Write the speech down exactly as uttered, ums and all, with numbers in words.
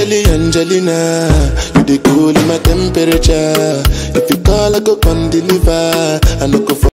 Angeli, Angelina, you the cool in my temperature. If you call, I go come deliver. I no go for